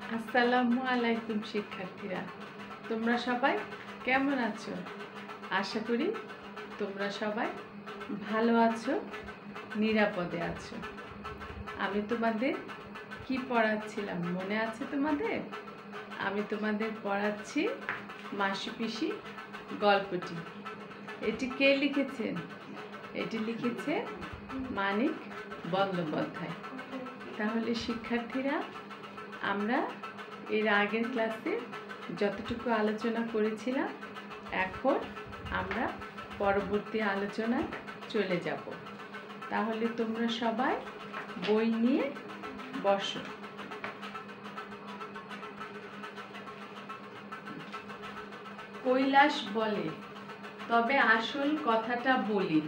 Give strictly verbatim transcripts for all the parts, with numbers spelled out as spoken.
আসসালামু আলাইকুম শিক্ষার্থীরা, তোমরা সবাই কেমন আছো? আশা করি তোমরা সবাই ভালো আছো, নিরাপদে আছো। আমি তোমাদের কি পড়াচ্ছিলাম মনে আছে তোমাদের? আমি তোমাদের পড়াচ্ছি মাসি পিসি গল্পটি। এটি কে লিখেছেন? এটি লিখেছে মানিক বন্দ্যোপাধ্যায়। তাহলে শিক্ষার্থীরা, আমরা এর আগের ক্লাসে যতটুকু আলোচনা করেছিলাম, এখন আমরা পরবর্তী আলোচনায় চলে যাব। তাহলে তোমরা সবাই বই নিয়ে বসো। কৈলাস বলে, তবে আসল কথাটা বলি।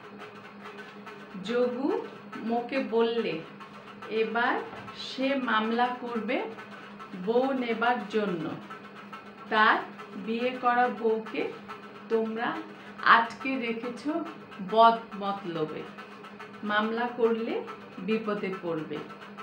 যোগু মোকে বললে, এবার সে মামলা করবে বউ নেবার জন্য। তার বিয়ে করা বউকে তোমরা আটকে রেখেছ বদ মতলবে। মামলা করলে বিপদে পড়বে।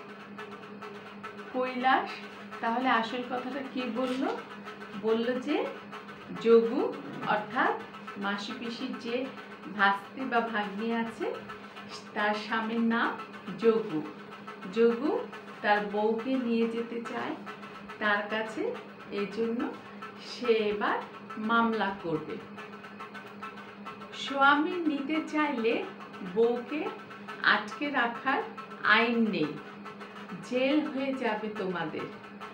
কৈলাস তাহলে আসল কথাটা কি বলল? বলল যে যোগু অর্থাৎ মাসি পিসির যে ভাস্তি বা ভাগ্নি আছে, তার স্বামীর নাম যোগু। যোগু তার বউকে নিয়ে যেতে চায় তার কাছে, এই জন্য সে এবার মামলা করবে। স্বামী নিতে চাইলে বউকে আটকে রাখার আইন নেই, জেল হয়ে যাবে তোমাদের।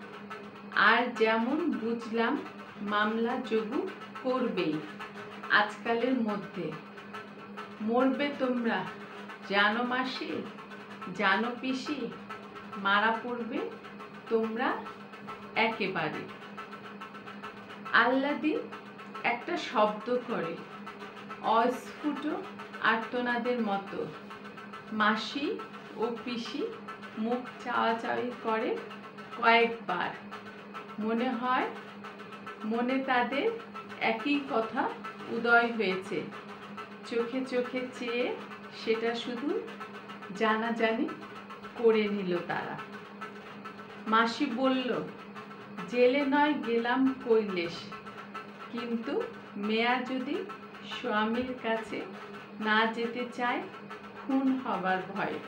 আর যেমন বুঝলাম মামলা যোগু করবেই আজকালের মধ্যে। মরবে তোমরা, জানো মাসি, জানো পিসি, মারা পড়বে তোমরা একেবারে। আহ্লাদি একটা শব্দ করে, অস্ফুট আর্তনাদের মতো। মাসি ও পিসি মুখ চাওয়াচাওয়ি করে কয়েকবার। মনে হয় মনে তাদের একই কথা উদয় হয়েছে। চোখে চোখে চেয়ে সেটা শুধু জানাজানি করে নিল তারা। মাসি বলল, জেলে নয় গেলাম কৈলেশ, কিন্তু মেয়া যদি স্বামীর কাছে না যেতে চায় খুন হবার ভয়ে।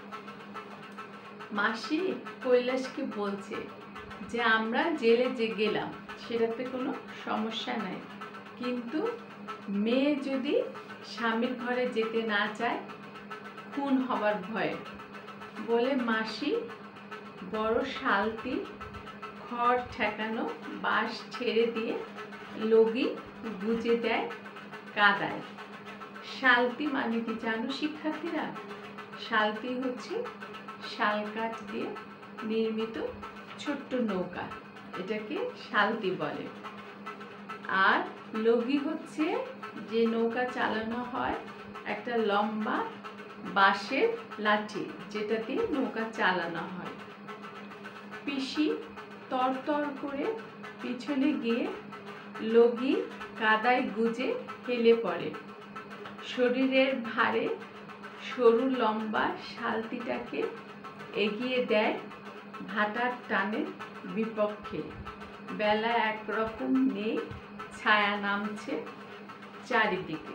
মাসি কৈলাসকে বলছে যে আমরা জেলে যে গেলাম সেটাতে কোনো সমস্যা নাই, কিন্তু মেয়ে যদি স্বামীর ঘরে যেতে না চায় খুন হবার ভয়ে। বলে মাসি বড় শালতি খড় ঠেকানো বাঁশ ছেড়ে দিয়ে লগি গুজে দেয় কাদায়। শালতি মানে কি জানো শিক্ষার্থীরা? শালতি হচ্ছে শাল কাঠ দিয়ে নির্মিত ছোট্ট নৌকা, এটাকে শালতি বলে। আর লগি হচ্ছে যে নৌকা চালানো হয় একটা লম্বা বাঁশের লাঠি, যেটা দিয়ে নৌকা চালানো হয়। পিসি তরতর করে পিছনে গিয়ে লগি কাদায় গুজে হেলে পড়ে। শরীরের ভারে সরু লম্বা শালতিটাকে এগিয়ে দেয় ভাটার টানের বিপক্ষে। বেলা একরকম নেই, ছায়া নামছে চারিদিকে।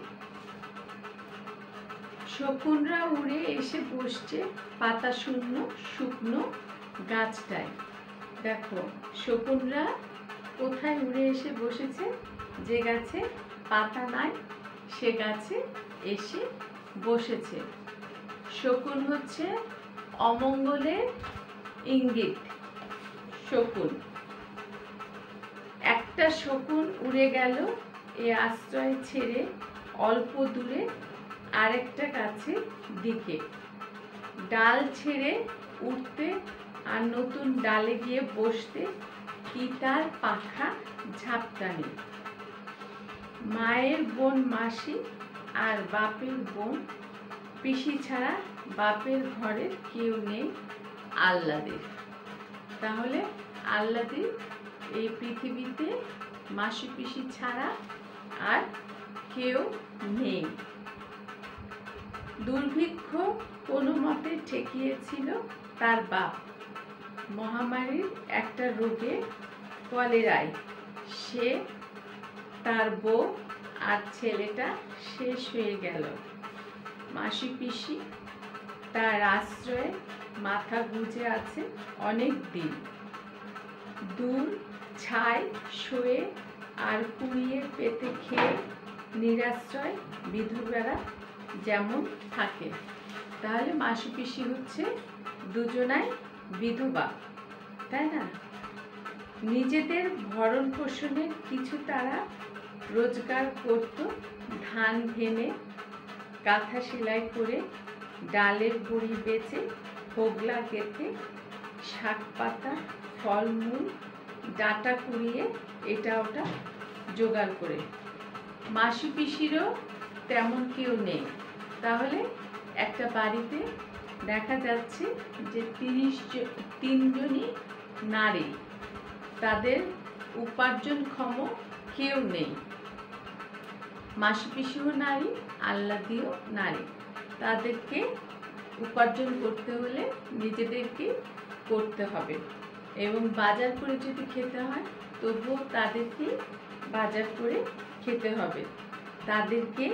শকুনরা উড়ে এসে বসছে পাতা শূন্য শুকনো গাছটায়। দেখো শকুনরা কোথায় উড়ে এসে বসেছে? যে গাছে পাতা নাই সে গাছে এসে বসেছে। শকুন হচ্ছে অমঙ্গলের ইঙ্গিত। শকুন, একটা শকুন উড়ে গেল এ আশ্রয় ছেড়ে অল্প দূরে আরেকটা গাছের দিকে। ডাল ছেড়ে উঠতে আর নতুন ডালে গিয়ে বসতে কি তার পাখা ঝাপটানি। মায়ের বোন মাসি আর বাপের বোন পিসি ছাড়া বাপের ঘরে কেউ নেই আহ্লাদের। তাহলে আহ্লাদের এই পৃথিবীতে মাসি পিসি ছাড়া আর কেউ নেই। দুর্ভিক্ষ কোনো মতে ঠেকিয়েছিল তার বাপ। মহামারীর একটা রোগে কলেরায় সে, তার বউ আর ছেলেটা শেষ হয়ে গেল। মাসি পিসি তার আশ্রয়ে মাথা গুঁজে আছে অনেক দিন। দূর ছাই শোয়ে আর কুড়িয়ে পেতে খেয়ে নিরাশ্রয় বিধবারা যেমন থাকে। তাহলে মাসি পিসি হচ্ছে দুজনাই বিধবা, তাই না? নিজেদের ভরণ পোষণের কিছু তারা রোজগার করত ধান ভেনে, কাঁথা সেলাই করে, ডালের বড়ি বেচে, হোগলা গেঁথে, শাক পাতা, ফলমূল, ডাঁটা কুড়িয়ে এটা ওটা জোগাড় করে। মাসি পিসিরও তেমন কেউ নেই। তাহলে একটা বাড়িতে দেখা যাচ্ছে যে তিরিশ তিনজনই নারী, তাদের উপার্জনক্ষম কেউ নেই। মাসি পিসিও নারী, আল্লাদিও নারী। তাদেরকে উপার্জন করতে হলে নিজেদেরকে করতে হবে, এবং বাজার করে যদি খেতে হয় তবুও তাদেরকে বাজার করে খেতে হবে। তাদেরকে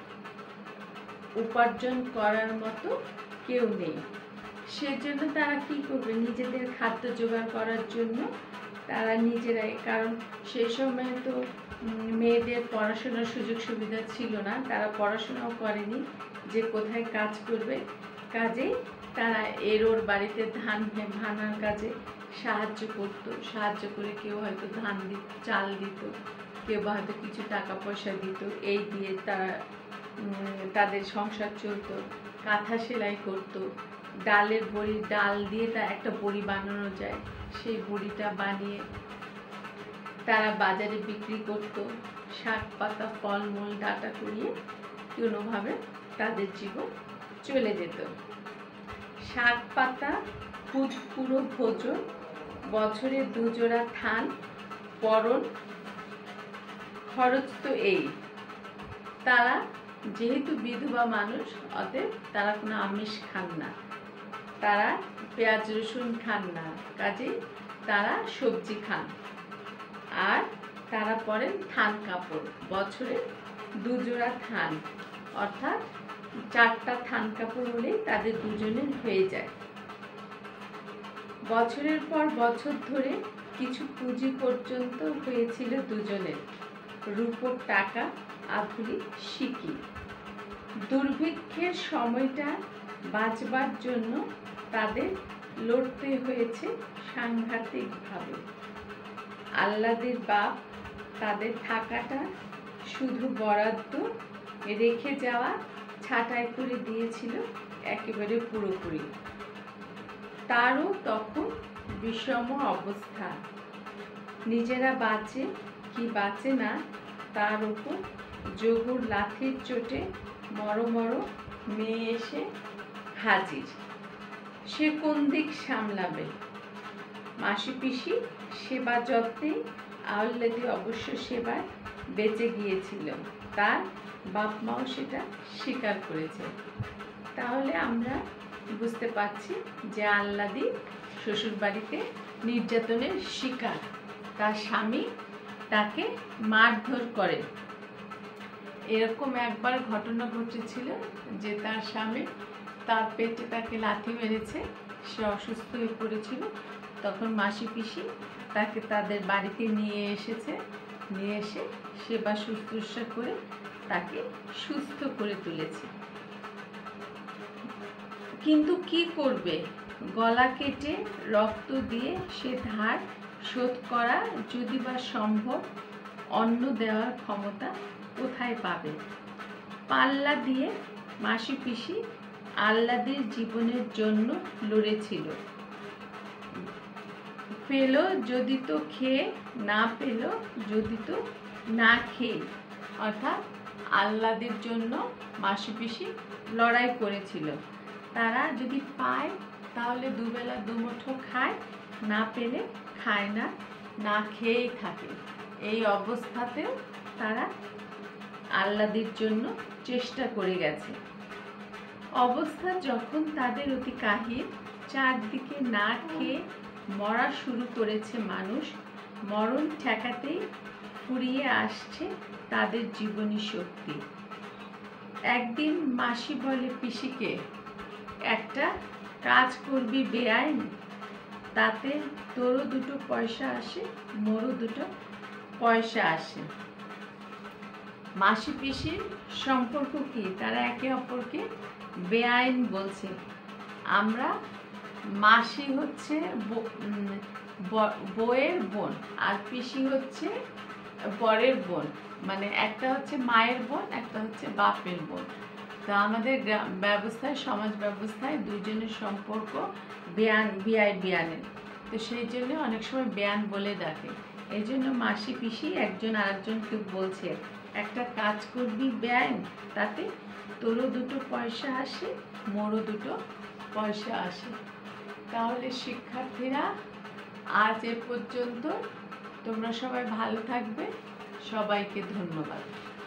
উপার্জন করার মতো কেউ নেই। সেজন্য তারা কি করবে? নিজেদের খাদ্য জোগাড় করার জন্য তারা নিজেরাই, কারণ সেই সময় তো মেয়েদের পড়াশোনার সুযোগ সুবিধা ছিল না, তারা পড়াশোনাও করেনি যে কোথায় কাজ করবে। কাজেই তারা এর ওর বাড়িতে ধান ভাঙার কাজে সাহায্য করত। সাহায্য করে কেউ হয়তো ধান দিত, চাল দিত, কেউ হয়তো কিছু টাকা পয়সা দিত। এই দিয়ে তারা তাদের সংসার চলতো। কাঁথা সেলাই করত, ডালের বড়ি, ডাল দিয়ে তা একটা বড়ি বানানো যায়, সেই বড়িটা বানিয়ে তারা বাজারে বিক্রি করত। শাক পাতা, ফলমূল, ডাঁটা কুড়িয়ে কোনোভাবে তাদের জীবন চলে যেত। শাক পাতা খুদ পুরো ভোজন, বছরে দুজোড়া থান, পরন খরচ তো এই। তারা যেহেতু বিধবা মানুষ, অতএব তারা কোনো আমিষ খান না, তারা পেঁয়াজ রসুন খান না, কাজেই তারা সবজি খান। আর তারা পরেন থান কাপড়, বছরে দুজোড়া থান, অর্থাৎ চারটা থান কাপড় হলেই তাদের দুজনের হয়ে যায়। বছরের পর বছর ধরে কিছু পুঁজি পর্যন্ত হয়েছিল দুজনের, রূপোর টাকা, আধুলি, সিকি। দুর্ভিক্ষের সময়টা বাঁচবার জন্য তাদের লড়তে হয়েছে সাংঘাতিকভাবে। আল্লাদের বাপ তাদের থাকাটা শুধু বরাদ্দ রেখে যাওয়া ছাঁটাই করে দিয়েছিল একেবারে পুরোপুরি। তারও তখন বিষম অবস্থা। নিজেরা বাঁচে কি বাঁচে না তার উপর যোগুর লাঠির চোটে মরো মরো মেয়ে এসে হাজির। সে কোন দিক সামলাবে? মাসি পিসি সেবা যত্নে আল্লাদি অবশ্য সেবায় বেঁচে গিয়েছিল, তার বাপ মাও সেটা স্বীকার করেছে। তাহলে আমরা বুঝতে পারছি যে আল্লাদি শ্বশুর বাড়িতে নির্যাতনের শিকার। তার স্বামী তাকে মারধর করে। এরকম একবার ঘটনা ঘটেছিল যে তার স্বামী তার পেটে তাকে লাথি মেরেছে, সে অসুস্থ হয়ে পড়েছিল। তখন মাসি পিসি তাকে তাদের বাড়িতে নিয়ে এসেছে, নিয়ে এসে সেবা শুশ্রূষা করে তাকে সুস্থ করে তুলেছে। কিন্তু কি করবে? গলা কেটে রক্ত দিয়ে সে ধার শোধ করা যদি বা সম্ভব, অন্ন দেওয়ার ক্ষমতা কোথায় পাবে? পাল্লা দিয়ে মাসি পিসি আল্লাদের জীবনের জন্য লড়েছিল। পেল যদি তো খেয়ে, না পেল যদি তো না খেয়ে, অর্থাৎ আল্লাদের জন্য মাসি পিসি লড়াই করেছিল। তারা যদি পায় তাহলে দুবেলা দুমুঠো খায়, না পেলে খায় না, না খেয়েই থাকে। এই অবস্থাতেও তারা আল্লাদের জন্য চেষ্টা করে গেছে। অবস্থা যখন তাদের অতি কাহিল, চারদিকে না খেয়ে মরা শুরু করেছে মানুষ, মরণ ঠেকাতেই ফুরিয়ে আসছে তাদের জীবনী শক্তি। একদিন মাসি বলে পিসিকে, একটা কাজ করবি বেআইন, তাতে তোরও দুটো পয়সা আসে, মোরও দুটো পয়সা আসে। মাসি পিসির সম্পর্ক কি? তারা একে অপরকে বেআইন বলছে। আমরা, মাসি হচ্ছে বউয়ের বোন আর পিসি হচ্ছে বরের বোন, মানে একটা হচ্ছে মায়ের বোন, একটা হচ্ছে বাপের বোন। তো আমাদের ব্যবস্থায়, সমাজ ব্যবস্থায় দুজনের সম্পর্ক বেয়ান বিয়াই বিয়ানের, তো সেই জন্য অনেক সময় বেয়ান বলে ডাকে। এই জন্য মাসি পিসি একজন আরেকজনকে বলছে, একটা কাজ করবি বেআইন, তাতে তোরও দুটো পয়সা আসে, মোরও দুটো পয়সা আসে। তাহলে শিক্ষার্থীরা, আজ এ পর্যন্ত। তোমরা সবাই ভালো থাকবে। সবাইকে ধন্যবাদ।